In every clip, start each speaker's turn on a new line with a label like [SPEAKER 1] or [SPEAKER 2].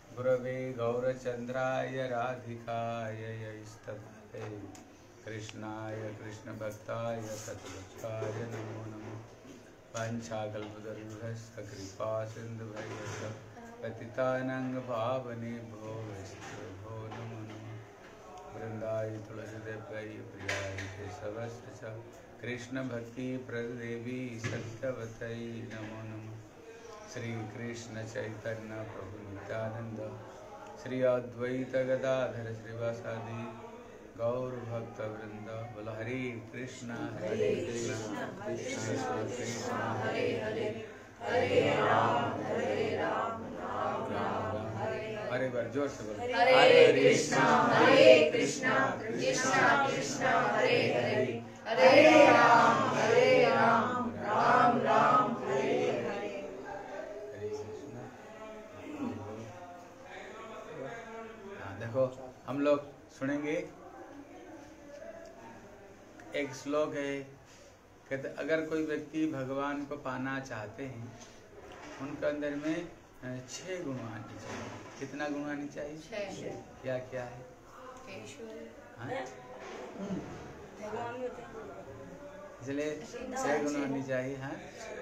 [SPEAKER 1] गुरवे गौरचंद्राय राधिकाय यस्तते कृष्णाय कृष्णभक्ताय सतभक्ताय नमो नमः। वाञ्छाकल्पतरुभ्यश्च कृपा सिन्धुभ्यश्च पतितानां पावनेभ्यो वैष्णवेभ्यो नमो नमः। वृन्दाय तुलसीदेव्यै प्रियाय केशवस्य च कृष्णभक्तिप्रदेवी सत्यवत्यै नमो नमः। श्री कृष्ण चैतन्य प्रभु नित्यानंद श्री अद्वैत गदाधर श्रीवासादि गौर भक्त वृंद बोल हरे कृष्णा कृष्ण कृष्ण हरे हरे हरे राम राम राम हरे बार जोर से बोलो हरे कृष्णा कृष्णा कृष्णा हरे हरे हरे राम राम राम हरे हरे। देखो हम लोग सुनेंगे एक श्लोक है, कहते अगर कोई व्यक्ति भगवान को पाना चाहते हैं उनके अंदर में 6 गुण आनी चाहिए। कितना गुण आनी चाहिए? 6। क्या क्या है? इसलिए 6 गुण आनी चाहिए। हाँ,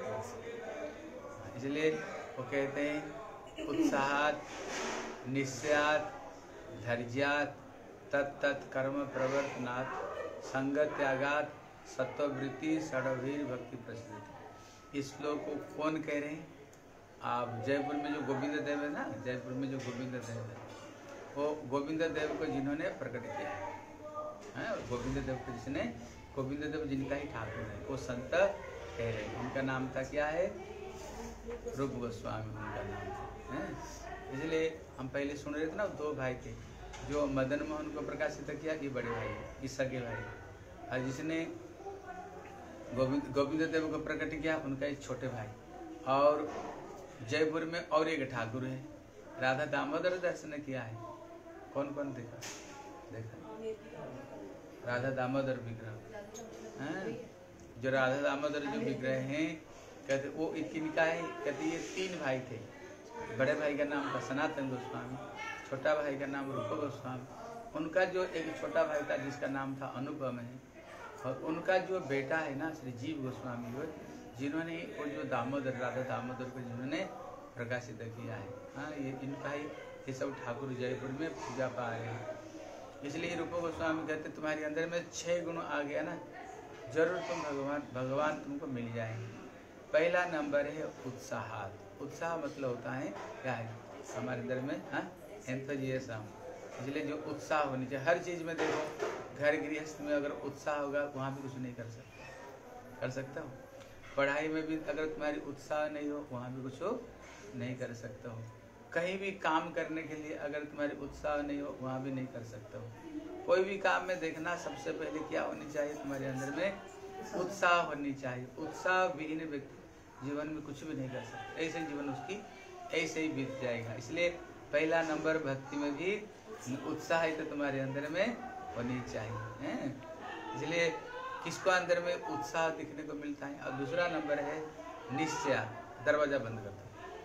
[SPEAKER 1] इसलिए वो कहते हैं उत्साहात, निश्चयात, धैर्यात, तत्त कर्म प्रवर्तनात्, संगत त्यागात, सत्ववृत्ति, षडवीर भक्ति प्रसिद्धि। इस श्लोक को कौन कह रहे हैं? आप जयपुर में जो गोविंद देव है ना, जयपुर में जो गोविंद देव है, वो गोविंद देव को जिन्होंने प्रकट किया है, गोविंद देव को जिसने, गोविंद देव जिनका ही ठाकुर है, वो संत कह रहे हैं। उनका नाम था क्या है? रूप गोस्वामी उनका नाम है। इसलिए हम पहले सुन रहे थे ना, 2 भाई थे जो मदन मोहन को प्रकाशित किया, ये बड़े भाई, ये सगे भाई, और जिसने गोविंद देव को प्रकट किया उनका एक छोटे भाई। और जयपुर में और एक ठाकुर है, राधा दामोदर दर्शन किया है। कौन कौन देखा? राधा दामोदर विग्रह हैं, जो राधा दामोदर जो विग्रह हैं, कहते वो किनका है? कहते ये 3 भाई थे। बड़े भाई का नाम था सनातन गोस्वामी, छोटा भाई का नाम रूप गोस्वामी, उनका जो एक छोटा भाई था जिसका नाम था अनुपम है, और उनका जो बेटा है ना श्री जीव गोस्वामी हो, जिन्होंने वो जो दामोदर, राधा दामोदर को जिन्होंने प्रकाशित किया है। हाँ, ये इनका ही ये सब ठाकुर जयपुर में पूजा पा रहे हैं। इसलिए रूप गोस्वामी कहते तुम्हारे अंदर में 6 गुण आ गया ना, जरूर तुम भगवान तुमको मिल जाएंगे। पहला नंबर है उत्साहात। उत्साह मतलब होता है क्या है हमारे अंदर में? हाँ, एंथुजियाज्म। इसलिए जो उत्साह होनी चाहिए हर चीज़ में। देखो घर गृहस्थ में अगर उत्साह होगा वहाँ भी कुछ नहीं कर सकता हो। पढ़ाई में भी अगर तुम्हारी उत्साह नहीं हो वहाँ भी कुछ नहीं कर सकते हो। कहीं भी काम करने के लिए अगर तुम्हारी उत्साह नहीं हो वहाँ भी नहीं कर सकते हो। कोई भी काम में देखना सबसे पहले क्या होनी चाहिए? तुम्हारे अंदर में उत्साह होनी चाहिए। उत्साह विहीन व्यक्ति जीवन में कुछ भी नहीं कर सकता, ऐसे जीवन उसकी ऐसे ही बीत जाएगा। इसलिए पहला नंबर भक्ति में भी उत्साह ही तो तुम्हारे अंदर में होनी चाहिए। इसलिए किसको अंदर में उत्साह दिखने को मिलता है? और दूसरा नंबर है निश्चय। दरवाजा बंद कर दो।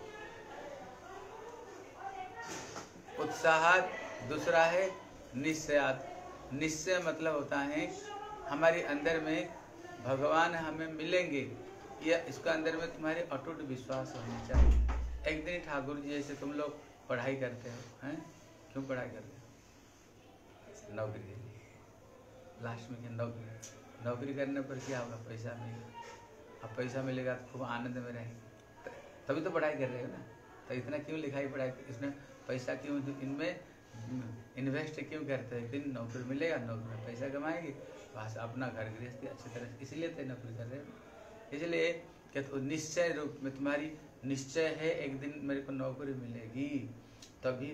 [SPEAKER 1] उत्साहात, दूसरा है निश्चयात। निश्चय मतलब होता है हमारे अंदर में भगवान हमें मिलेंगे, या इसका अंदर में तुम्हारे अटूट विश्वास होनी चाहिए। एक दिन ठाकुर जी जैसे तुम लोग पढ़ाई करते हो, हैं? क्यों पढ़ाई करते हो? नौकरी के लिए। लास्ट में क्या? नौकरी करने पर क्या होगा? पैसा मिलेगा। अब पैसा मिलेगा तो खूब आनंद में रहेंगे, तभी तो पढ़ाई कर रहे हो ना। तो इतना क्यों लिखाई पढ़ाई, इसमें पैसा क्यों इनमें इन्वेस्ट क्यों करते हैं? एक दिन नौकरी मिलेगा, नौकरी में पैसा कमाएंगे, बस अपना घर गृहस्थी अच्छी तरह से, इसलिए तो नौकरी कर रहे हो। इसलिए कहते निश्चय रूप में तुम्हारी निश्चय है एक दिन मेरे को नौकरी मिलेगी, तभी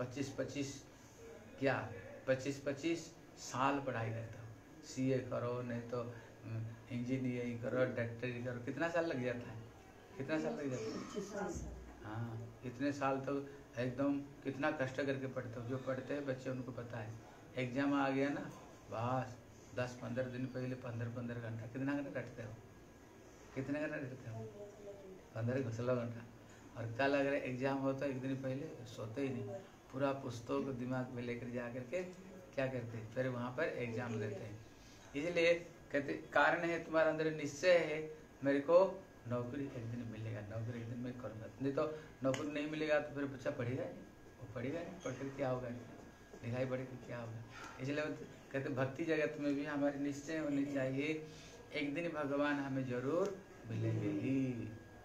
[SPEAKER 1] 25-25 साल पढ़ाई करता हूँ। CA करो, नहीं तो इंजीनियरिंग करो, डॉक्टरी करो, कितना साल लग जाता है? कितना साल लग जाता है? हाँ, इतने साल तो एकदम कितना कष्ट करके पढ़ते हो। जो पढ़ते हैं बच्चे उनको पता है। एग्जाम आ गया ना, बस 10-15 दिन पहले 15-15 घंटा, कितना घंटा रटते हो? कितने घंटा रटते हो? 15-16 घंटा। और कल अगर एग्जाम होता एक दिन पहले सोते ही नहीं, पूरा पुस्तक को दिमाग में लेकर जा करके क्या करते हैं, फिर वहाँ पर एग्जाम देते हैं। इसलिए कहते कारण है तुम्हारे अंदर निश्चय है, मेरे को नौकरी एक दिन मिलेगा, नौकरी एक दिन मैं करूँगा। नहीं तो नौकरी नहीं मिलेगा तो फिर बच्चा पढ़ेगा नहीं, वो पढ़ेगा नहीं, पढ़ कर क्या होगा, लिखाई पढ़ कर क्या होगा। इसलिए कहते भक्ति जगत में भी हमारी निश्चय होनी चाहिए, एक दिन भगवान हमें जरूर मिलेंगे ही।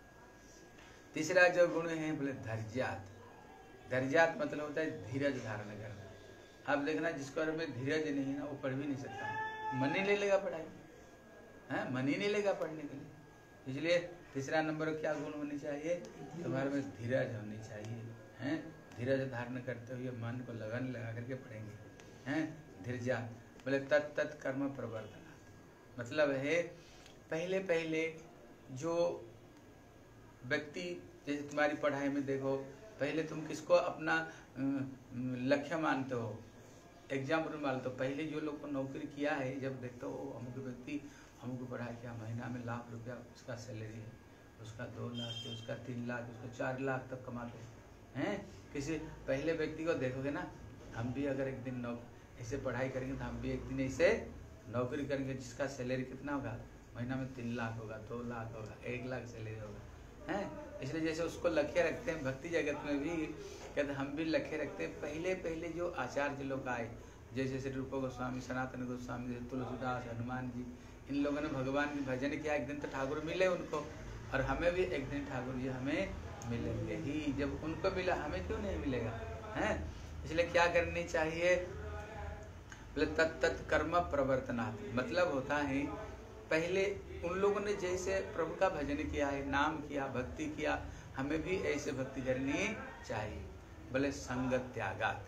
[SPEAKER 1] तीसरा जो गुण है बोले धैर्यात। धैर्यात मतलब होता है धीरज धारण करना। आप देखना जिसको अगर में धीरज नहीं है ना, वो पढ़ भी नहीं सकता, मन ही नहीं लेगा पढ़ाई, है मन ही नहीं लेगा पढ़ने के लिए। इसलिए तीसरा नंबर क्या गुण होनी चाहिए, तुम्हारे में धीरज होनी चाहिए, हैं धीरज धारण करते हुए मन को लगन लगा करके पढ़ेंगे, हैं धैर्या। बोले तत् कर्म प्रवर्तन, मतलब है पहले पहले जो व्यक्ति, जैसे तुम्हारी पढ़ाई में देखो, पहले तुम किसको अपना लक्ष्य मानते हो, एग्जाम्पल मान लो, पहले जो लोग को नौकरी किया है, जब देखते हो अमुक व्यक्ति हमको पढ़ा किया, महीना में लाख रुपया उसका सैलरी है, उसका 2 लाख, उसका 3 लाख, उसका 4 लाख तक कमाते हैं। किसी पहले व्यक्ति को देखोगे ना, हम भी अगर एक दिन ऐसे पढ़ाई करेंगे तो हम भी एक दिन ऐसे नौकरी करेंगे, जिसका सैलरी कितना होगा, महीना में 3 लाख होगा, 2 लाख होगा, 1 लाख सैलरी होगा, हैं। इसलिए जैसे उसको लक्ष्य रखते हैं, भक्ति जगत में भी कहते हम भी लक्ष्य रखते हैं। पहले पहले जो आचार्य लोग आए, जैसे श्री रूप गोस्वामी, सनातन गोस्वामी, जैसे तुलसीदास, हनुमान जी, इन लोगों ने भगवान की भजन किया, एक दिन तो ठाकुर मिले उनको, और हमें भी एक दिन ठाकुर जी हमें मिलेंगे ही। जब उनको मिला हमें क्यों नहीं मिलेगा, हैं। इसलिए क्या करनी चाहिए, बोले तत् कर्म प्रवर्तनात्, मतलब होता है पहले उन लोगों ने जैसे प्रभु का भजन किया है, नाम किया, भक्ति किया, हमें भी ऐसे भक्ति करनी चाहिए। बोले संगत त्यागात।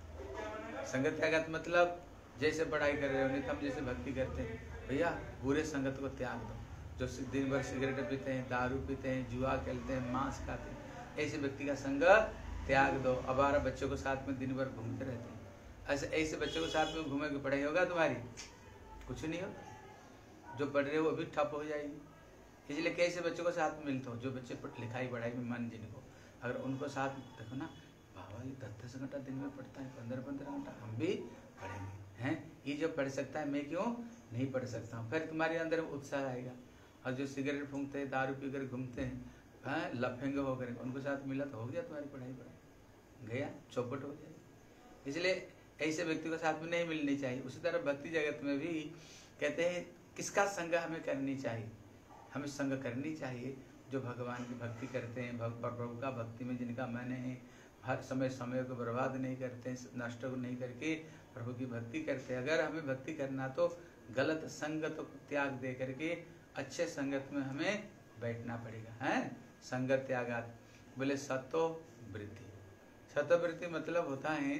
[SPEAKER 1] संगत त्यागात मतलब जैसे पढ़ाई कर रहे हो, नहीं तो हम जैसे भक्ति करते हैं, भैया बुरे संगत को त्याग दो, जो दिन भर सिगरेट पीते हैं, दारू पीते हैं, जुआ खेलते हैं, मांस खाते हैं, ऐसे व्यक्ति का संग त्याग दो। आवारा बच्चों को साथ में दिन भर घूमते रहते हैं, ऐसे बच्चों को साथ में घूमेंगे, पढ़ाई होगा तुम्हारी, कुछ नहीं होगा, जो पढ़ रहे हो वो भी ठप हो जाएगी। इसलिए कैसे बच्चों को साथ में मिलते हो, जो बच्चे लिखाई पढ़ाई में मन जिनको, अगर उनको साथ देखो ना, बाबा ये 10-10 घंटा दिन में पढ़ता है, 15-15 घंटा, हम भी पढ़ेंगे, हैं। ये जो पढ़ सकता है मैं क्यों नहीं पढ़ सकता हूँ, फिर तुम्हारे अंदर उत्साह आएगा। और जो सिगरेट फूंकते हैं, दारू पी कर घूमते हैं, हाँ लफेंगे होकर, उनको साथ मिला तो हो गया तुम्हारी पढ़ाई गया, चौपट हो जाएगी। इसलिए ऐसे व्यक्ति को साथ में नहीं मिलनी चाहिए। उसी तरह भक्ति जगत में भी कहते हैं किसका संग हमें करनी चाहिए, हमें संग करनी चाहिए जो भगवान की भक्ति करते हैं, प्रभु का भक्ति में जिनका मन है, हर समय को बर्बाद नहीं करते, नष्ट को नहीं करके प्रभु की भक्ति करते हैं। अगर हमें भक्ति करना तो गलत संगत को त्याग दे करके अच्छे संगत में हमें बैठना पड़ेगा, हैं। संगत त्यागात। बोले सतो वृत्ति। सतो वृत्ति मतलब होता है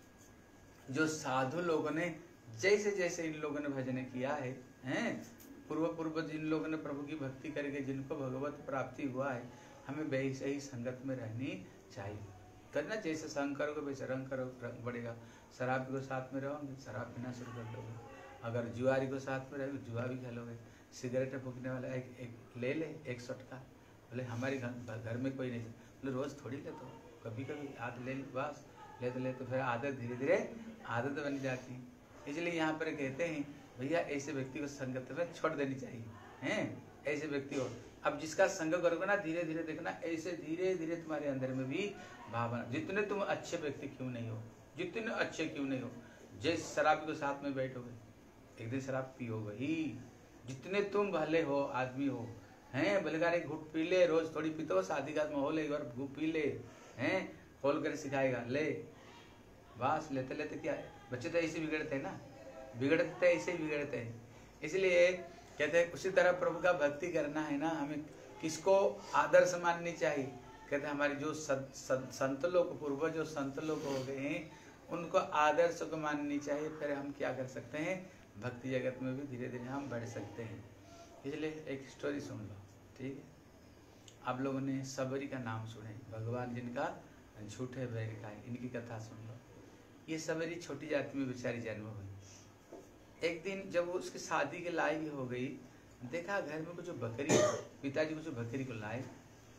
[SPEAKER 1] जो साधु लोगों ने जैसे जैसे इन लोगों ने भजन किया है, हैं, पूर्व जिन लोगों ने प्रभु की भक्ति करके जिनको भगवत प्राप्ति हुआ है, हमें वैसे ही संगत में रहनी चाहिए। करना जैसे संग करोगे वैसे रंग बढ़ेगा। शराब को साथ में रहोगे, शराब पीना शुरू कर दोगे। अगर जुआरी को साथ में रहोगे, जुआ भी खेलोगे। सिगरेट फूकने वाला एक ले ले, एक सटका, बोले हमारे घर में कोई नहीं, बोले रोज थोड़ी लेते हो, कभी कभी आदत ले ली, बस लेते फिर आदत धीरे धीरे आदत बन जाती है। इसलिए यहाँ पर कहते हैं भैया ऐसे व्यक्ति को संगत में छोड़ देनी चाहिए, हैं। ऐसे व्यक्ति हो, अब जिसका संग करोगे ना, धीरे धीरे देखना ऐसे धीरे धीरे तुम्हारे अंदर में भी भावना, जितने तुम अच्छे व्यक्ति क्यों नहीं हो, जितने अच्छे क्यों नहीं हो, जैसे शराबी को साथ में बैठोगे एक दिन शराब पियोगे ही, जितने तुम भले हो आदमी हो, हैं, बलगार एक घुट पी ले, रोज थोड़ी पीते हो, शादी का माहौल एक बार घुट पी ले, हैं, खोल कर सिखाएगा, ले बस लेते लेते क्या है, बच्चे तो ऐसे बिगड़ते हैं ना, बिगड़ते ऐसे ही बिगड़ते हैं। इसलिए कहते हैं उसी तरह प्रभु का भक्ति करना है ना, हमें किसको आदर्श माननी चाहिए। कहते हैं हमारे जो संत लोग, पूर्व जो संत लोग हो गए हैं, उनको आदर्श को माननी चाहिए। फिर हम क्या कर सकते हैं, भक्ति जगत में भी धीरे धीरे हम बढ़ सकते हैं। इसलिए एक स्टोरी सुन लो, ठीक है। आप लोगों ने सबरी का नाम सुने, भगवान जिनका झूठे बैग का है, इनकी कथा सुन लो। ये सबरी छोटी जाति में बेचारी जन्म हुई। एक दिन जब वो उसकी शादी के लायक हो गई, देखा घर में कुछ बकरी, पिताजी कुछ बकरी को लाए,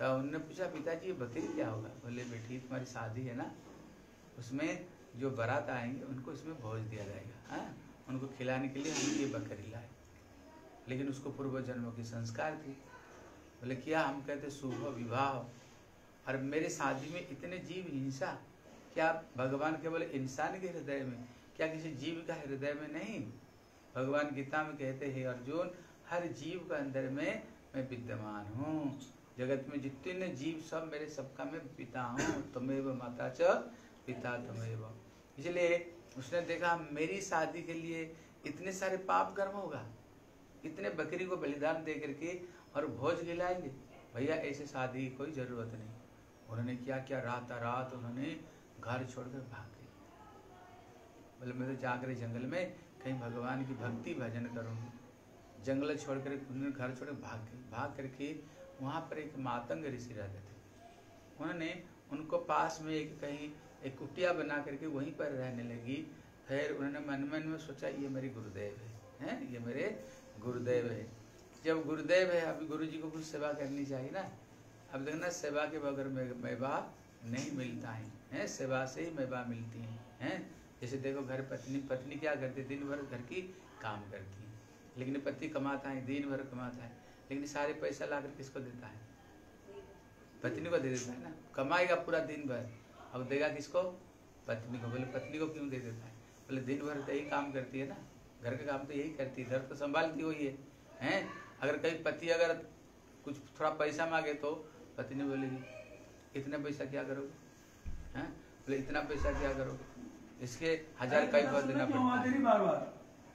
[SPEAKER 1] तो उन्होंने पूछा पिताजी ये बकरी क्या होगा? बोले बेटी तुम्हारी शादी है ना, उसमें जो बारात आएंगे उनको इसमें भोज दिया जाएगा। हाँ, उनको खिलाने के लिए हम ये बकरी लाए, लेकिन उसको पूर्व जन्मों की संस्कार थी। बोले क्या? हम कहते शुभ विवाह, और मेरे शादी में इतने जीव हिंसा, क्या भगवान केवल इंसान के हृदय में, क्या किसी जीव का हृदय में नहीं? भगवान गीता में कहते हैं अर्जुन, हर जीव का अंदर में मैं विद्यमान हूँ। जगत में जितने जीव सब मेरे सबका मैं पिता हूँ। तुमेव माता च पिता तुमेव। इसलिए उसने देखा मेरी शादी के लिए इतने सारे पाप कर्म होगा, इतने बकरी को बलिदान दे करके और भोज खिलाएंगे, भैया ऐसे शादी की कोई जरूरत नहीं। उन्होंने क्या किया, रात उन्होंने घर छोड़कर भाग गए। बोले मैं तो जाकर जंगल में कहीं भगवान की भक्ति भजन करूँगी। जंगल छोड़कर उन्होंने घर छोड़कर भाग गए। भाग करके वहाँ पर एक मातंग ऋषि रहते थे। उन्होंने उनको पास में कहीं एक कुटिया बना करके वहीं पर रहने लगी। फिर उन्होंने मन में सोचा ये मेरे गुरुदेव है, ये मेरे गुरुदेव है। जब गुरुदेव है, अभी गुरु जी को कुछ सेवा करनी चाहिए ना। अब देखना सेवा के बगैर मेवा नहीं मिलता है, सेवा से ही मेवा मिलती है। जैसे देखो घर पत्नी क्या करती है, दिन भर घर की काम करती है, लेकिन पति कमाता है, दिन भर कमाता है, लेकिन सारे पैसा लाकर किसको देता है? पत्नी को दे देता है ना। कमाएगा पूरा दिन भर, अब देगा किसको? पत्नी को। बोले पत्नी को क्यों दे देता है? बोले दिन भर तो यही काम करती है ना, घर का काम तो यही करती है, घर तो संभालती हुई है। अगर कहीं पति अगर कुछ थोड़ा पैसा मांगे तो पत्नी बोलेगी इतना पैसा क्या करोगे? हैं? बोले इतना पैसा क्या करोगे? इसके 1000 का ही देना पड़ता है।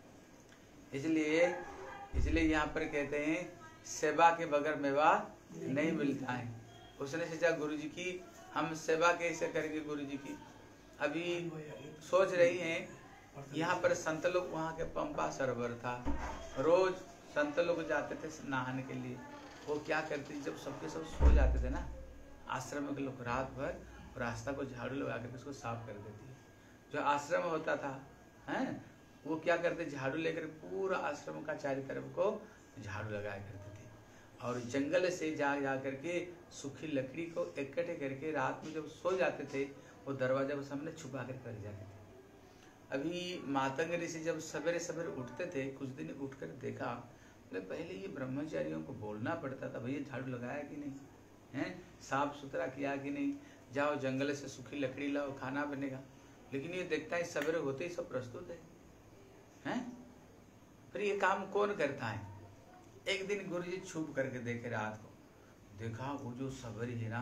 [SPEAKER 1] इसलिए यहाँ पर कहते हैं सेवा के बगैर मेवा नहीं मिलता है। उसने सोचा गुरु जी की हम सेवा कैसे करेंगे गुरु जी की। अभी सोच रही हैं, यहाँ पर संत लोग, वहाँ के पंपा सरोवर था, रोज संत लोग जाते थे नहाने के लिए। वो क्या करते, जब सबके सब सो जाते थे ना आश्रम के लोग, रात भर रास्ता को झाड़ू लगा करके उसको साफ कर देती है। जो आश्रम होता था हैं, वो क्या करते, झाड़ू लेकर पूरा आश्रम का चारों तरफ को झाड़ू लगाया करते थे। और जंगल से जा करके सूखी लकड़ी को इकट्ठे करके रात में जब सो जाते थे, वो दरवाजा को सामने छुपा कर जाते थे। अभी मातंग ऋषि जब सवेरे सवेरे उठते थे, कुछ दिन उठकर देखा, पहले ये ब्रह्मचारियों को बोलना पड़ता था, भैया झाड़ू लगाया कि नहीं है, साफ सुथरा किया कि नहीं, जाओ जंगल से सूखी लकड़ी लाओ, खाना बनेगा। लेकिन ये देखता है सवेरे होते ही सब प्रस्तुत है। फिर ये काम कौन करता है? एक दिन गुरु जी छुप करके देखे, रात को देखा वो जो सवेरे है ना,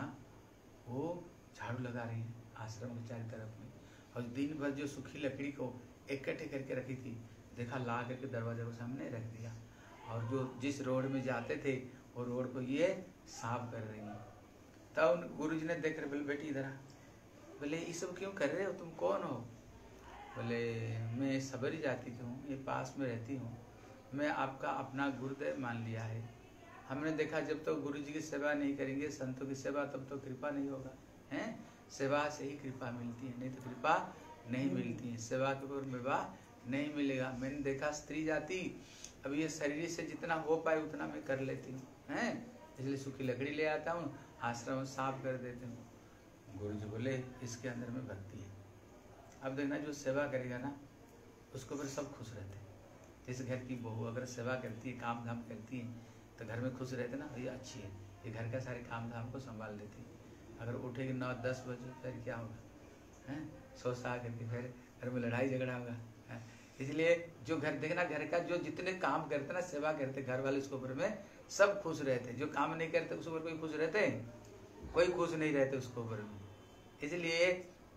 [SPEAKER 1] वो झाड़ू लगा रही है आश्रम के चारों तरफ में, और दिन भर जो सूखी लकड़ी को इकट्ठे करके रखी थी, देखा ला करके दरवाजे को सामने रख दिया। और जो जिस रोड में जाते थे वो रोड को ये साफ कर रही है। तब गुरु जी ने देख कर बोले बेटी इधर आ। बोले ये सब क्यों कर रहे हो, तुम कौन हो? बोले मैं सबरी जाति की हूँ, ये पास में रहती हूँ, मैं आपका अपना गुरुदेव मान लिया है। हमने देखा जब तक गुरु जी की सेवा नहीं करेंगे, संतों की सेवा, तब तो कृपा नहीं होगा है। सेवा से ही कृपा मिलती है, नहीं तो कृपा नहीं मिलती है। सेवा के ऊपर विवाह नहीं मिलेगा। मैंने देखा स्त्री जाति अब ये शरीर से जितना हो पाए उतना मैं कर लेती हूँ हैं, इसलिए सूखी लकड़ी ले आता हूँ, आश्रम साफ कर देती हूँ। गुरु जी बोले इसके अंदर में भक्ति है। अब देखना जो सेवा करेगा ना उसको फिर सब खुश रहते हैं। जैसे घर की बहू अगर सेवा करती है, काम धाम करती है, तो घर में खुश रहते ना, ये अच्छी है, ये घर का सारे काम धाम को संभाल लेती है। अगर उठेगी 9-10 बजे फिर क्या होगा हैं, सो सा करके फिर घर में लड़ाई झगड़ा होगा। इसलिए जो घर देखना, घर का जो जितने काम करते ना, सेवा करते घर वाले, उसके ऊपर में सब खुश रहते। जो काम नहीं करते उसके ऊपर कोई खुश रहते, कोई खुश नहीं रहते उसके ऊपर में। इसलिए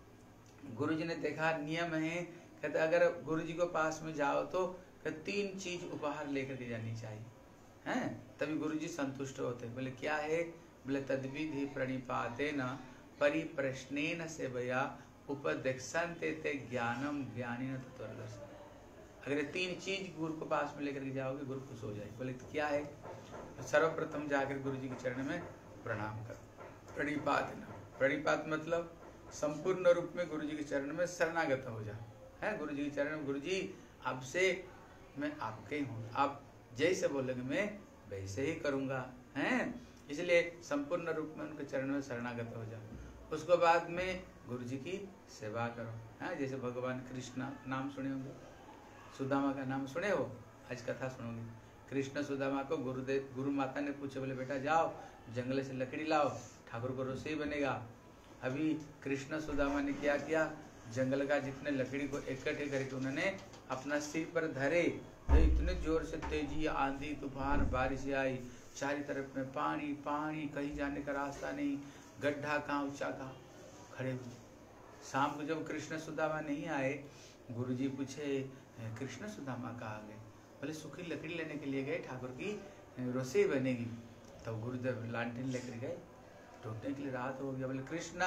[SPEAKER 1] गुरु जी ने देखा नियम है, कहते अगर गुरु जी के पास में जाओ तो 3 चीज उपहार लेकर के जानी चाहिए हैं, तभी गुरु जी संतुष्ट होते। बोले क्या है? बोले तद्विधि प्रणिपातेन परिप्रश्नेन सेवया उपदेक्षन्ते ते ज्ञानम ज्ञानिन तत्त्वदर्शिनः। अगर ये 3 चीज गुरु को पास में लेकर के जाओगे, गुरु खुश हो जाएगी। बोले क्या है? सर्वप्रथम जाकर गुरु जी के चरण में प्रणाम करो। प्रणिपात, प्रणिपात मतलब संपूर्ण रूप में गुरु जी के चरण में शरणागत हो जाओ है। गुरु जी के चरण में, गुरु जी आपसे मैं आपके हूँ, आप जैसे बोलेंगे मैं वैसे ही करूँगा हैं। इसलिए संपूर्ण रूप में उनके चरण में शरणागत हो जाओ। उसको बाद में गुरु जी की सेवा करो। हाँ, जैसे भगवान कृष्ण नाम सुने होंगे, सुदामा का नाम सुने हो, आज कथा सुनोगे। कृष्ण सुदामा को गुरु माता ने पूछे, बोले बेटा जाओ जंगल से लकड़ी लाओ, ठाकुर को रसोई बनेगा। अभी कृष्ण सुदामा ने क्या किया, जंगल का जितने लकड़ी को इकट्ठे करके उन्होंने अपना सिर पर धरे। तो इतने जोर से तेजी, आंधी, तूफान, बारिश आई, चारों तरफ में पानी पानी, कहीं जाने का रास्ता नहीं, गड्ढा कहाँ ऊंचा कहाँ, खड़े हुए। शाम को जब कृष्ण सुदामा नहीं आए, गुरुजी पूछे कृष्ण सुदामा कहाँ गए? बोले सूखी लकड़ी लेने के लिए गए, ठाकुर की रसोई बनेगी। तब तो गुरुदेव लालटेन लेकर गए, ढूंढने के लिए रात हो गया। बोले कृष्णा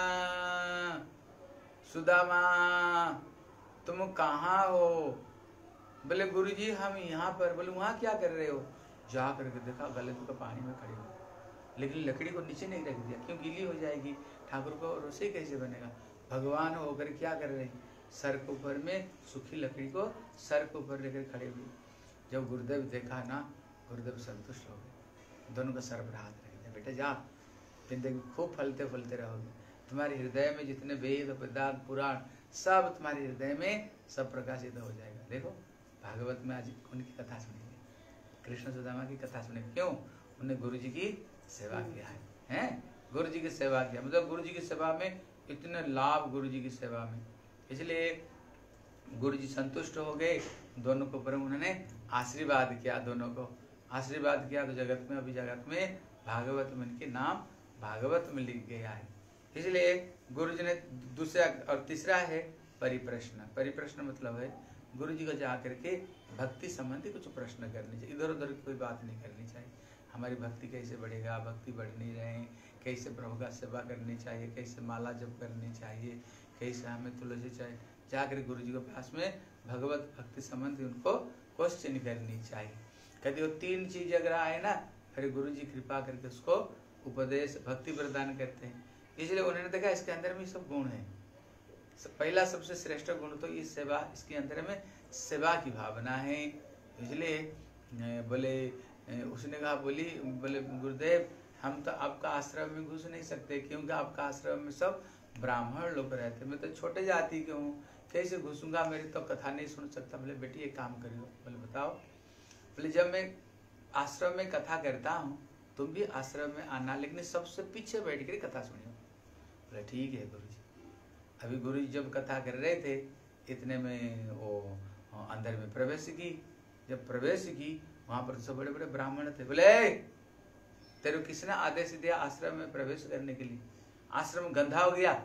[SPEAKER 1] सुदामा तुम कहाँ हो? बोले गुरुजी हम यहाँ पर। बोले वहाँ क्या कर रहे हो? जा करके देखा गले का पानी में खड़े हो, लेकिन लकड़ी को नीचे नहीं रख दिया, क्यों गीली हो जाएगी, ठाकुर को रसोई कैसे बनेगा। भगवान होकर क्या कर रहे हैं, सर के ऊपर में सूखी लकड़ी को सर के ऊपर लेकर खड़े हुए। जब गुरुदेव देखा ना, गुरुदेव संतुष्ट हो गए, दोनों का सर पर हाथ रख दिया, बेटा जा, जिंदगी खूब फलते फलते रहोगे, तुम्हारे हृदय में जितने वेद वेदांत पुराण सब तुम्हारे हृदय में सब प्रकाशित हो जाएगा। देखो भागवत में आज उनकी कथा सुनेंगे, कृष्ण सुदामा की कथा सुनेंगे। क्यों? उन्हें गुरु जी की सेवा किया है, गुरु जी की सेवा किया, मतलब गुरु जी की सेवा में इतने लाभ, गुरु जी की सेवा में। इसलिए गुरु जी संतुष्ट हो गए, दोनों को पर उन्होंने आशीर्वाद किया, दोनों को आशीर्वाद किया। तो जगत में, अभी जगत में भागवत में इनके नाम भागवत में लिख गया है। इसलिए गुरु जी ने दूसरा और तीसरा है परिप्रश्न। परिप्रश्न मतलब है गुरु जी को जा करके भक्ति संबंधी कुछ प्रश्न करने चाहिए, इधर उधर कोई बात नहीं करनी चाहिए। हमारी भक्ति कैसे बढ़ेगा, भक्ति बढ़ नहीं रहे, कैसे प्रभु का सेवा करनी चाहिए, कैसे माला जप करनी चाहिए, कैसे हमें तुलसी चाहिए, जाकर गुरु जी के पास में भगवत भक्ति संबंधी उनको क्वेश्चन करनी चाहिए। कहते वो तीन चीज अगर आए ना, फिर गुरु जी कृपा करके उसको उपदेश भक्ति प्रदान करते हैं। इसलिए उन्होंने देखा इसके अंदर में सब गुण है। पहला सबसे श्रेष्ठ गुण तो ये सेवा, इसके अंदर में सेवा की भावना है। इसलिए बोले उसने कहा, बोले गुरुदेव हम तो आपका आश्रम में घुस नहीं सकते, क्योंकि आपका आश्रम में सब ब्राह्मण लोग रहते, मैं तो छोटे जाति के हूँ, कैसे घुसूंगा, मेरी तो कथा नहीं सुन सकता। बोले बेटी एक काम करियो। बोले बताओ। बोले जब मैं आश्रम में कथा करता हूँ, तुम भी आश्रम में आना, लेकिन सबसे पीछे बैठ कर कथा सुनियो। बोले ठीक है गुरु जी। अभी गुरु जी जब कथा कर रहे थे, इतने में वो अंदर में प्रवेश की। जब प्रवेश की, वहां पर सब बड़े बड़े ब्राह्मण थे। बोले तेरे किसने आदेश दिया आश्रम में प्रवेश करने के लिए? आश्रम गंदा हो गया,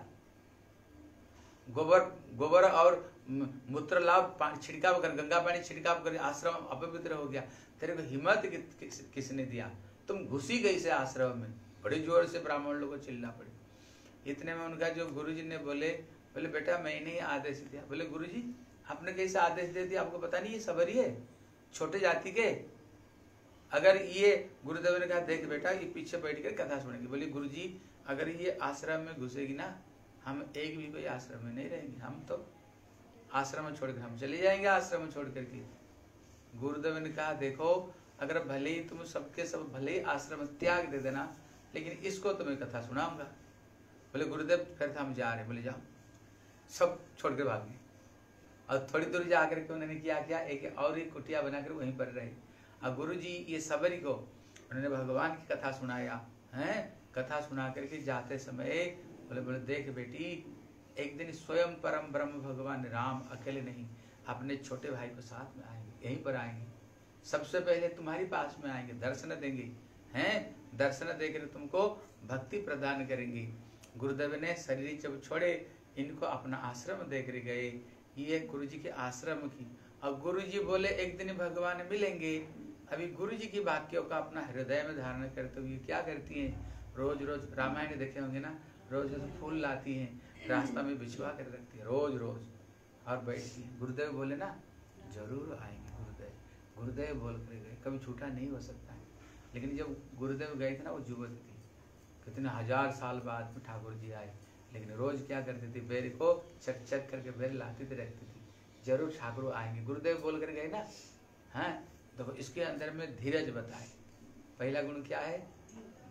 [SPEAKER 1] गोबर और मूत्र लाभ छिड़काव कर, गंगा पानी छिड़काव कर, आश्रम अपवित्र हो गया। तेरे को हिम्मत किसने दिया? तुम घुसी गई से आश्रम में। बड़ी जोर से ब्राह्मण लोगों को चिल्ला पड़ी। इतने में उनका जो गुरुजी ने बोले बेटा मैंने ही आदेश दिया। बोले गुरुजी आपने कैसे आदेश दे दिया? आपको पता नहीं ये सबरी है, छोटे जाति के। अगर ये गुरुदेव ने कहा देख बेटा ये पीछे बैठ कर कथा सुनेगी। बोले गुरुजी अगर ये आश्रम में घुसेगी ना, हम एक भी कोई आश्रम में नहीं रहेंगे, हम तो आश्रम छोड़कर हम चले जाएंगे, आश्रम छोड़ करके। गुरुदेव ने कहा देखो अगर भले ही तुम सबके सब भले ही आश्रम त्याग दे देना, लेकिन इसको तुम्हें कथा सुनाऊंगा। बोले गुरुदेव फिर हम जा रहे। बोले जाओ। सब छोड़ कर भाग गए। और थोड़ी दूर जा करके उन्होंने क्या एक और एक कुटिया बनाकर वहीं पर रहे। और गुरु जी ये सबरी को उन्होंने भगवान की कथा सुनाया है। कथा सुना करके जाते समय बोले देख बेटी, एक दिन स्वयं परम ब्रह्म भगवान राम अकेले नहीं, अपने छोटे भाई को साथ में आएंगे, यहीं पर आएंगे, सबसे पहले तुम्हारी पास में आएंगे, दर्शन देंगे, हैं दर्शन देकर तुमको भक्ति प्रदान करेंगे। गुरुदेव ने शरीर जब छोड़े, इनको अपना आश्रम देकर गए, ये गुरु जी के आश्रम की। और गुरु जी बोले एक दिन भगवान मिलेंगे। अभी गुरु जी की वाक्यों का अपना हृदय में धारण करते हुए क्या करती हैं, रोज रोज रामायण देखे होंगे ना, रोज रोज फूल लाती हैं, रास्ता में बिछवा कर रखती है रोज रोज और बैठती है। गुरुदेव बोले ना जरूर आएंगे। गुरुदेव बोल कर गए, कभी झूठा नहीं हो सकता है। लेकिन जब गुरुदेव गए थे ना, वो युवक थी, कितने 1000 साल बाद में ठाकुर जी आए, लेकिन रोज क्या करती थी, बेर को चक चक करके बेर लाती थी, रखती थी, जरूर ठाकुर आएंगे। गुरुदेव बोल कर गए ना। हाँ देखो इसके अंदर में धीरज बताए। पहला गुण क्या है?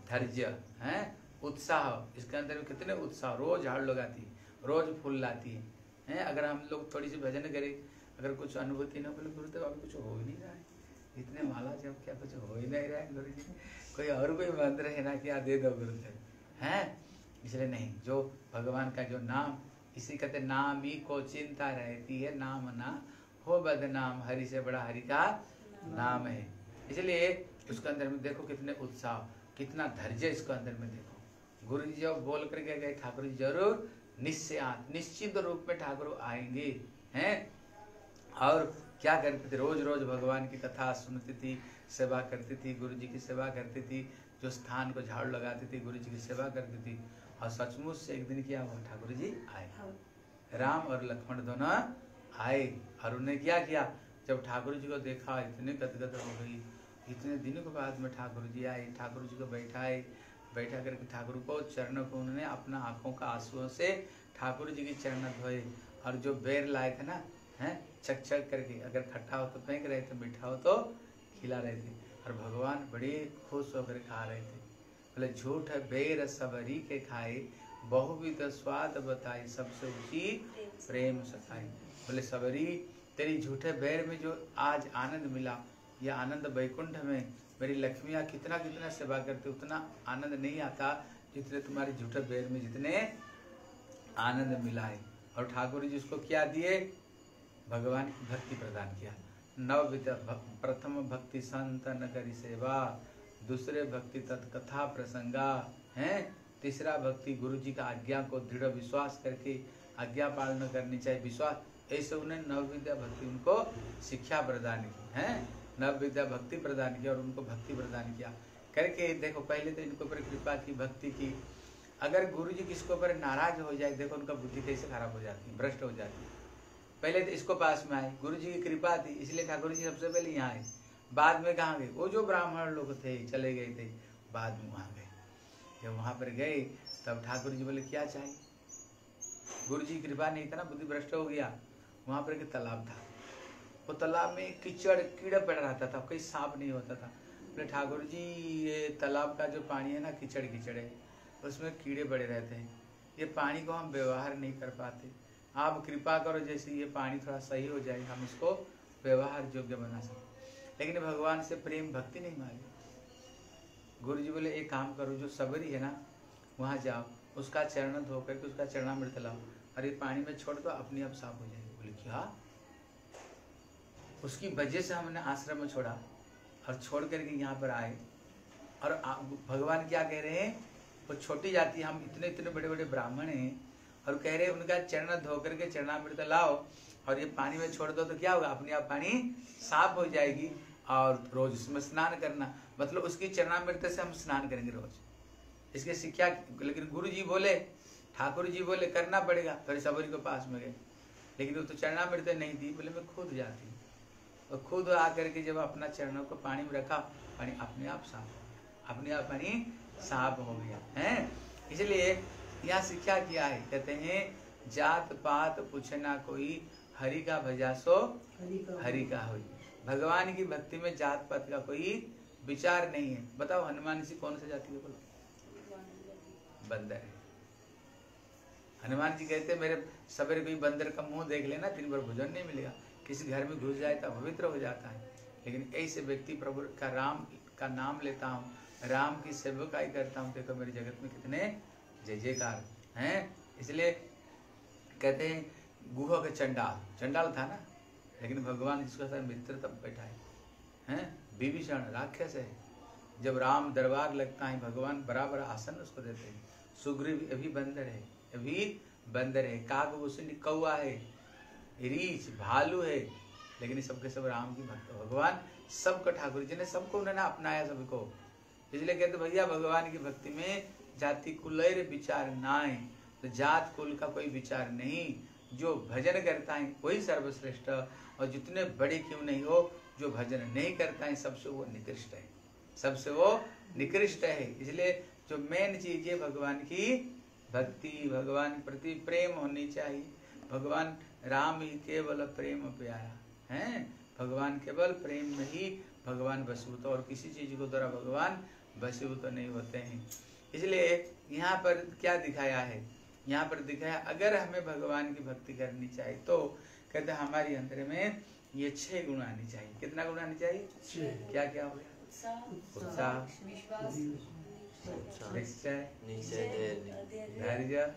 [SPEAKER 1] धैर्य है, उत्साह, इसके अंदर में कितने उत्साह, रोज झाड़ लगाती है, रोज फूल लाती है। अगर हम लोग थोड़ी सी भजन करें, अगर कुछ अनुभूति ना बोले गुरुदेव अभी कुछ हो ही नहीं रहा है, इतने माला जब क्या कुछ हो ही नहीं रहा है गुरु जी, कोई और कोई मंत्र है ना क्या दे दो गुरुदेव, हैं। इसलिए नहीं, जो भगवान का जो नाम, इसी कहते नाम ही को चिंता रहती है, नाम ना हो बदनाम, हरि से बड़ा हरि का नाम है। इसलिए उसके अंदर में देखो कितने उत्साह, कितना धैर्य इसके अंदर में देखो। गुरु जी जब बोल करके गए ठाकुर जी जरूर निश्चित रूप में ठाकुर आएंगे, हैं। और क्या करती थी, रोज रोज भगवान की कथा सुनती थी, सेवा करती थी, गुरु जी की सेवा करती थी, जो स्थान को झाड़ू लगाती थी, गुरु जी की सेवा करती थी। और सचमुच से एक दिन क्या हुआ, ठाकुर जी आए, राम और लक्ष्मण दोनों आए। और उन्हें क्या किया, जब ठाकुर जी को देखा इतने गदगद हो गई, इतने दिनों के बाद में ठाकुर जी आए, ठाकुर जी को बैठा करके ठाकुर को चरणों को उन्होंने अपना आंखों का आंसुओं से ठाकुर जी की चरण धोए। और जो बेर लाए थे ना, हैं, चक चक करके, अगर खट्टा हो तो फेंक रहे थे, मीठा हो तो खिला रहे थे। और भगवान बड़े खुश होकर खा रहे थे। बोले झूठ बेर सबरी के खाए, बहुविध स्वाद बताई, सबसे ऊंची प्रेम सखाई। बोले सबरी, तेरी झूठे बेर में जो आज आनंद मिला, यह आनंद बैकुंठ में मेरी लक्ष्मियाँ कितना कितना सेवा करती, उतना आनंद नहीं आता जितने तुम्हारे झूठे बेर में जितने आनंद मिला है। और ठाकुर जी उसको क्या दिए, भगवान की भक्ति प्रदान किया। नवविध प्रथम भक्ति संत न करी सेवा, दूसरे भक्ति तत्कथा प्रसंगा, हैं। तीसरा भक्ति गुरु जी का आज्ञा को दृढ़ विश्वास करके आज्ञा पालन करनी चाहिए, विश्वास, ऐसे उन्हें नवविद्या भक्ति उनको शिक्षा प्रदान की, हैं, नवविद्या भक्ति प्रदान किया और उनको भक्ति प्रदान किया करके। देखो पहले तो इनको पर कृपा की, भक्ति की। अगर गुरु जी किसको ऊपर नाराज हो जाए, देखो उनका बुद्धि कैसे खराब हो जाती है, भ्रष्ट हो जाती है। पहले तो इसको पास में आए, गुरु जी की कृपा थी इसलिए ठाकुर जी सबसे पहले यहाँ आए। बाद में कहाँ गए, वो जो ब्राह्मण लोग थे चले गए थे, बाद में वहाँ गए। जब वहाँ पर गए तब ठाकुर जी बोले क्या चाहिए, गुरु जी की कृपा नहीं था ना, बुद्धि भ्रष्ट हो गया। वहाँ पर एक तालाब था, वो तालाब में कीचड़ कीड़ा पड़ रहता था, कोई सांप नहीं होता था। बोले ठाकुर जी ये तालाब का जो पानी है ना कीचड़ है, उसमें कीड़े पड़े रहते हैं, ये पानी को हम व्यवहार नहीं कर पाते, आप कृपा करो जैसे ये पानी थोड़ा सही हो जाए, हम इसको व्यवहार योग्य बना सकें। लेकिन भगवान से प्रेम भक्ति नहीं मांगी। गुरु जी बोले एक काम करो, जो सबरी है ना वहाँ जाओ, उसका चरण धो करके उसका चरणामृत लाओ और ये पानी में छोड़ दो, अपने आप साफ हो जाएगी। बोले क्या, उसकी वजह से हमने आश्रम में छोड़ा और छोड़ करके यहाँ पर आए। और भगवान क्या कह रहे हैं, वो छोटी जाति, हम इतने इतने बड़े बड़े ब्राह्मण हैं और कह रहे हैं उनका चरण धो करके चरणामृत लाओ और ये पानी में छोड़ दो तो क्या होगा, अपने आप पानी साफ हो जाएगी और रोज उसमें स्नान करना, मतलब उसकी चरणामृत से हम स्नान करेंगे रोज, इसकी शिक्षा। लेकिन गुरु जी बोले, ठाकुर जी बोले करना पड़ेगा, फिर सबरी के पास में गए, लेकिन वो तो चरणामृत नहीं दी, बोले मैं खुद जाती। और खुद आकर के जब अपना चरणों को पानी में रखा, पानी अपने आप साफ हो गया, अपने आप पानी साफ हो गया है। इसलिए यहाँ शिक्षा किया है, कहते हैं जात पात पूछना कोई, हरि का भजा सो हरि का होई। भगवान की भक्ति में जात पात का कोई विचार नहीं है। बताओ हनुमान जी कौन सा जाति है, बोलो, बंदर है। हनुमान जी कहते मेरे सवेरे कोई बंदर का मुंह देख लेना, दिन भर भोजन नहीं मिलेगा, किसी घर में घुस जाए तो पवित्र हो जाता है। लेकिन ऐसे व्यक्ति प्रभु का राम का नाम लेता हूँ, राम की सेवकाई करता हूँ, देखो मेरे जगत में कितने जय जयकार हैं। इसलिए कहते हैं गुह का चंडाल था ना, लेकिन भगवान जिसका साथ मित्र तब बैठा है, विभीषण राक्षस है, जब राम दरबार लगता है भगवान बराबर आसन उसको देते हैं। सुग्रीव अभी बंदर है, काकभूषण कौआ है, रीछ भालू है, लेकिन सबके सब राम की भक्त। भगवान सबको ठाकुर जी ने सबको उन्होंने अपनाया सबको। इसलिए कहते भैया भगवान की भक्ति में जाति कुलैर विचार नाय, तो जात कुल का कोई विचार नहीं, जो भजन करता है वही सर्वश्रेष्ठ, और जितने बड़े क्यों नहीं हो, जो भजन नहीं करता है सबसे वो निकृष्ट है, सबसे वो निकृष्ट है। इसलिए जो मेन चीज है भगवान की भक्ति, भगवान के प्रति प्रेम होनी चाहिए। भगवान राम ही केवल प्रेम प्यारा है, भगवान केवल प्रेम में ही भगवान वसूत, और किसी चीज को द्वारा भगवान वशीभूत तो नहीं होते हैं। इसलिए यहाँ पर क्या दिखाया है, यहाँ पर दिखाया अगर हमें भगवान की भक्ति करनी चाहिए तो कहते हैं हमारे अंदर में ये 6 गुण आनी चाहिए। कितना गुण आनी चाहिए? 6। क्या क्या हो गया? उत्साह, निश्चय, धैर्य,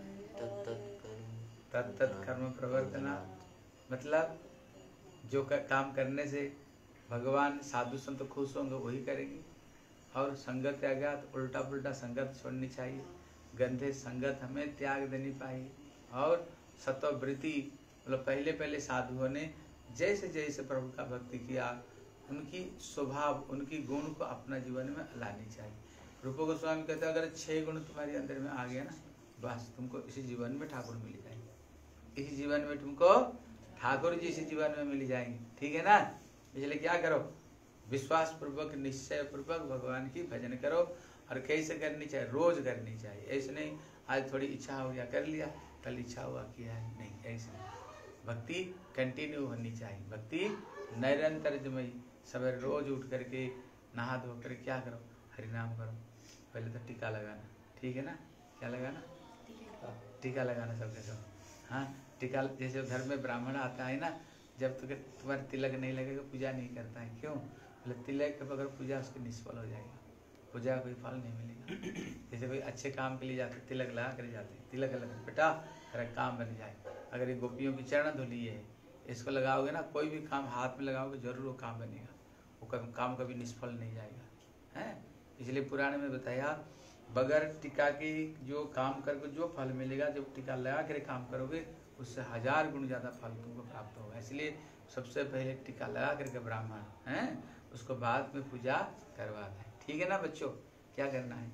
[SPEAKER 1] तत्त कर्म प्रवर्तना। मतलब जो काम करने से भगवान साधु संत खुश होंगे वही करेंगे। और संगत त्यागात, उल्टा पुल्टा संगत छोड़नी चाहिए। गंदे संगत हमें त्याग देनी चाहिए। और सत्ववृत्ति मतलब पहले साधुओं ने जैसे जैसे प्रभु का भक्ति किया उनकी स्वभाव, उनकी गुण को अपना जीवन में लानी चाहिए। रूप गोस्वामी कहते हैं अगर 6 गुण तुम्हारे अंदर में आ गया ना, बस तुमको इसी जीवन में ठाकुर मिल जाएंगे। इसी जीवन में तुमको ठाकुर जी इसी जीवन में मिल जाएंगे। ठीक है ना? इसलिए क्या करो, विश्वास पूर्वक निश्चय पूर्वक भगवान की भजन करो। और कैसे करनी चाहिए? रोज करनी चाहिए। ऐसे नहीं आज थोड़ी इच्छा हो गया कर लिया, कल इच्छा हुआ किया है, नहीं ऐसे नहीं। भक्ति कंटिन्यू होनी चाहिए। भक्ति निरंतर जमई। सवेरे रोज उठ करके नहा धो कर क्या करो? हरिनाम करो। पहले तो टीका लगाना, ठीक है ना? क्या लगाना? टीका लगाना सबके सब। हाँ, टीका जैसे घर में ब्राह्मण आता है ना, जब तक तुम्हारे तिलक नहीं लगेगा पूजा नहीं करता है। क्यों? बोले तिलक के बगैर पूजा उसकी निष्फल हो जाएगा, पूजा का कोई फल नहीं मिलेगा। जैसे कोई अच्छे काम के लिए जाते तिलक लगा कर जाते, तिलक लगा बेटा तेरा काम बन जाए। अगर ये गोपियों की चरण धुली है, इसको लगाओगे ना, कोई भी काम हाथ में लगाओगे जरूर वो काम बनेगा, वो काम कभी निष्फल नहीं जाएगा। है इसलिए पुराण में बताया बगैर टीका के जो काम करके जो फल मिलेगा, जब टीका लगा कर काम करोगे उससे 1000 गुण ज्यादा फल तुमको प्राप्त होगा। इसलिए सबसे पहले टीका लगा करके ब्राह्मण है उसको बाद में पूजा करवाते हैं। ठीक है ना बच्चों? क्या करना है?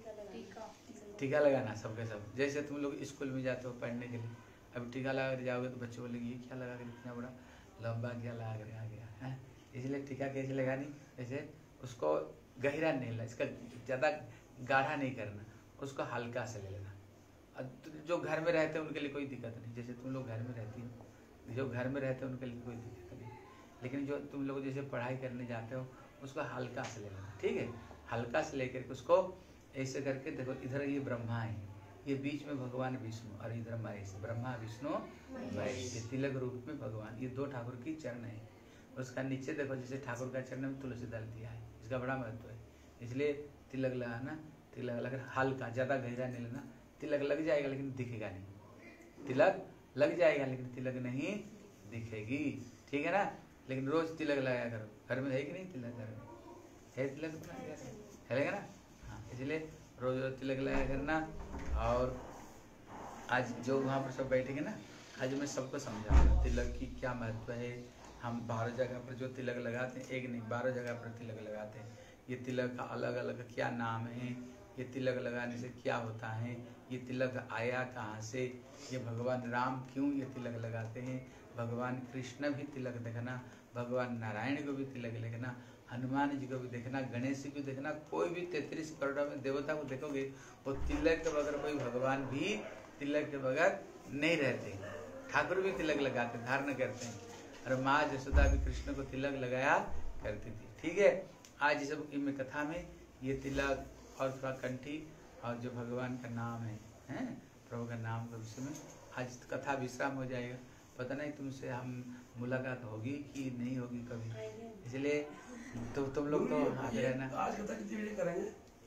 [SPEAKER 1] टीका लगाना सबके सब। जैसे तुम लोग स्कूल में जाते हो पढ़ने के लिए, अब टीका लगा कर जाओगे तो बच्चे बोलेंगे ये क्या लगा कर इतना बड़ा लंबा क्या लगा कर आ गया है। इसलिए टीका कैसे लगानी? जैसे उसको गहरा नहीं लेना, इसका ज़्यादा गाढ़ा नहीं करना, उसको हल्का से ले लेना। जो घर में रहते हैं उनके लिए कोई दिक्कत नहीं। जैसे तुम लोग घर में रहती हो, जो घर में रहते हैं उनके लिए कोई दिक्कत नहीं। लेकिन जो तुम लोग जैसे पढ़ाई करने जाते हो उसको हल्का से ले लेना। ठीक है? हल्का से लेकर के उसको ऐसे करके देखो, इधर ये ब्रह्मा है, ये बीच में भगवान विष्णु और इधर महेश। ब्रह्मा विष्णु महेश, ये तिलक रूप में भगवान, ये 2 ठाकुर की चरण है। उसका नीचे देखो जैसे ठाकुर का चरण में तुलसी दल दिया है, इसका बड़ा महत्व है। इसलिए तिलक लगाना, तिलक लगा हल्का, ज़्यादा गहरा नहीं लेना। तिलक लग जाएगा लेकिन दिखेगा नहीं, तिलक लग जाएगा लेकिन तिलक नहीं दिखेगी। ठीक है ना? लेकिन रोज तिलक लगाया करो। घर में है कि नहीं तिलक? घर में है तिलक, है ना? हाँ, इसलिए रोज रोज तिलक लगाया करना। और आज जो वहाँ पर सब बैठेंगे ना, आज मैं सबको समझाऊंगा तिलक की क्या महत्व है। हम 12 जगह पर जो तिलक लगाते हैं, एक नहीं 12 जगह पर तिलक लगाते हैं। ये तिलक का अलग अलग क्या नाम है, ये तिलक लगाने से क्या होता है, ये तिलक आया कहाँ से, ये भगवान राम क्यों ये तिलक लगाते हैं, भगवान कृष्ण भी तिलक देखना, भगवान नारायण को भी तिलक देखना, हनुमान जी को भी देखना, गणेश जी को देखना, कोई भी 33 करोड़ में देवता को देखोगे वो तिलक के बगैर, कोई भगवान भी तिलक के बगैर नहीं रहते। ठाकुर भी तिलक लगाते, धारण करते हैं। और माँ यशोदा भी कृष्ण को तिलक लगाया करती थी। ठीक है? आज सब में कथा में ये तिलक और थोड़ा कंठी और जो भगवान का नाम है, प्रभु का नाम के विषय में आज कथा विश्राम हो जाएगा। पता नहीं तुमसे हम मुलाकात होगी कि नहीं होगी कभी, इसलिए तो तुम लोग तो आते रहना।
[SPEAKER 2] आज कथा कितने बजे करेंगे?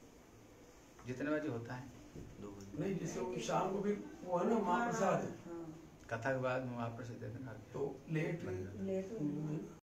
[SPEAKER 1] जितने बजे होता है।
[SPEAKER 2] नहीं, जैसे शाम को भी वो है ना महाप्रसाद,
[SPEAKER 1] कथा के बाद महाप्रसाद दे देना।
[SPEAKER 2] तो लेट